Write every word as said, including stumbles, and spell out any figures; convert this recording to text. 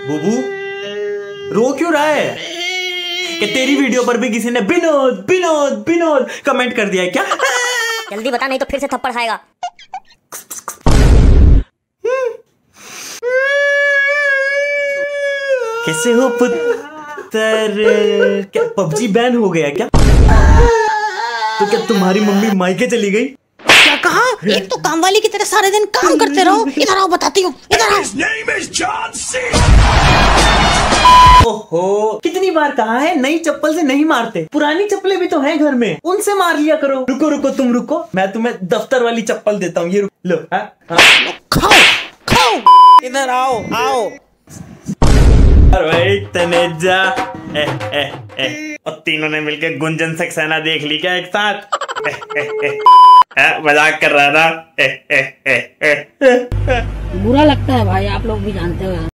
बुबू रो क्यों रहा है? कि तेरी वीडियो पर भी किसी ने विनोद विनोद विनोद कमेंट कर दिया है क्या? जल्दी बता नहीं तो फिर से थप्पड़ खाएगा। कैसे हो पुत्र? क्या पबजी बैन हो गया क्या? तो क्या तुम्हारी मम्मी मायके चली गई? क्या कहा? एक तो काम वाली की तरह सारे दिन काम करते रहो। इधर आओ बताती हूँ, इधर आओ। ओहो, कितनी बार कहा है नई चप्पल से नहीं मारते, पुरानी चप्पलें भी तो हैं घर में, उनसे मार लिया करो। रुको रुको तुम रुको, मैं तुम्हें दफ्तर वाली चप्पल देता हूँ, ये लो। हा? हा? खाओ खाओ, इधर आओ आओ। भाई तनेजा, ए, ए, ए, और तीनों ने मिलकर गुंजन सक्सेना देख ली क्या एक साथ? ए, ए, ए, ए, मजाक कर रहा था। ए, ए, ए, ए, ए, ए। बुरा लगता है भाई, आप लोग भी जानते हो।